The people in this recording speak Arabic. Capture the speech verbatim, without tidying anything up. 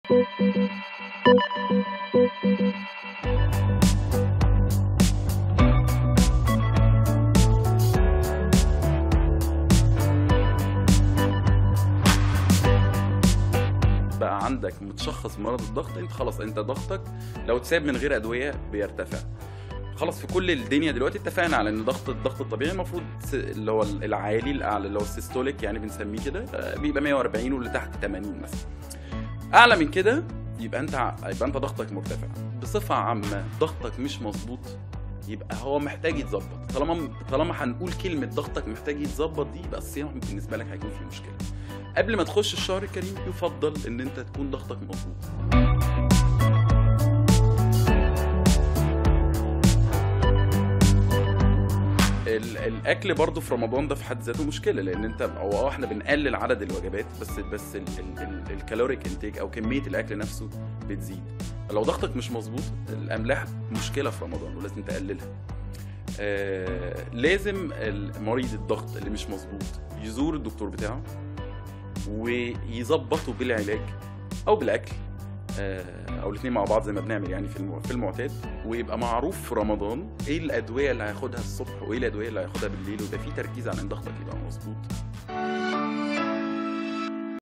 بقى عندك متشخص مرض الضغط، انت خلاص انت ضغطك لو اتساب من غير ادويه بيرتفع. خلاص في كل الدنيا دلوقتي اتفقنا على ان ضغط الضغط الطبيعي المفروض اللي هو العالي الاعلى اللي هو السيستوليك يعني بنسميه كده بيبقى مية وأربعين واللي تحت تمانين مثلا. اعلى من كده يبقى انت يبقى انت ضغطك مرتفع. بصفه عامه ضغطك مش مظبوط يبقى هو محتاج يتظبط. طالما طالما هنقول كلمه ضغطك محتاج يتظبط دي يبقى الصيام بالنسبه لك هيكون فيه مشكله. قبل ما تخش الشهر الكريم يفضل ان انت تكون ضغطك مظبوط. الاكل برضو في رمضان ده في حد ذاته مشكله، لان انت هو اه احنا بنقلل عدد الوجبات بس بس الكالوريك انتيك او كميه الاكل نفسه بتزيد. لو ضغطك مش مظبوط الاملاح مشكله في رمضان ولازم تقللها. آه لازم مريض الضغط اللي مش مظبوط يزور الدكتور بتاعه ويظبطه بالعلاج او بالاكل او الاثنين مع بعض زي ما بنعمل يعني في في المعتاد، ويبقى معروف في رمضان ايه الادويه اللي هياخدها الصبح وايه الادويه اللي هياخدها بالليل، ويبقى في تركيز على ان ضغطك يبقى مظبوط.